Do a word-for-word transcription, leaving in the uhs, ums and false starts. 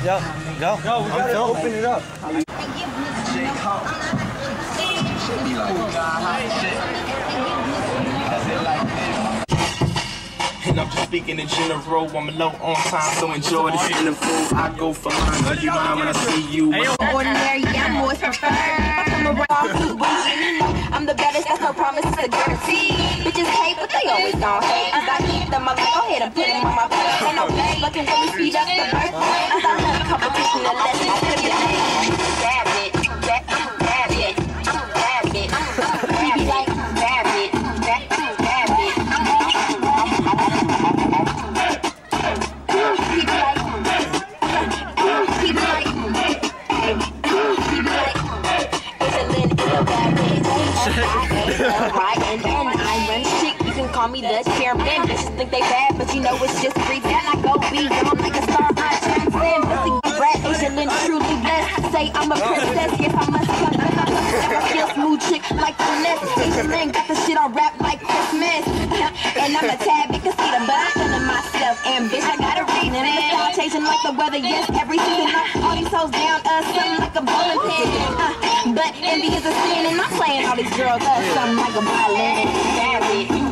Yo, go. Yo, we gotta open it up. And I'm just speaking in general. I'm low on time, so enjoy this interval. I go for mine, but you mind when I see you. Ordinary, yeah, I'm always preferred. I come around who's wishing, you know, I'm the baddest, that's no promise, it's a guarantee. Bitches hate, but they always gon' hate. Cause I keep them, I'm like, go ahead and put them on my plate. Ain't no game, looking really speed up the birth. I thought I had a competition, the less I could be like. Grab it, grab it, grab it, grab it, grab it, like, grab it, grab it, grab it. Keep it like, keep it like, keep it like, it's a lid, it's a bad bitch. Right, and then I run shit, you can call me the chairman. Bitches think they bad, but you know it's just breathe. Then I go be gone like a star, I transcend. Pussy brat, Asian and truly blessed. Say I'm a princess, yes I must fuck. I'm a real smooth chick like finesse. Asian and got the shit on rap like Christmas. And I'm a tad bit conceited, but I'm feeling myself. And bitch, I got a reason. And the style changing like the weather, yes, every season. All these hoes down, uh, something like a bowling pin. Uh, but envy is a sin, and I'm playing all these girls, uh, something like a violin. Grab it.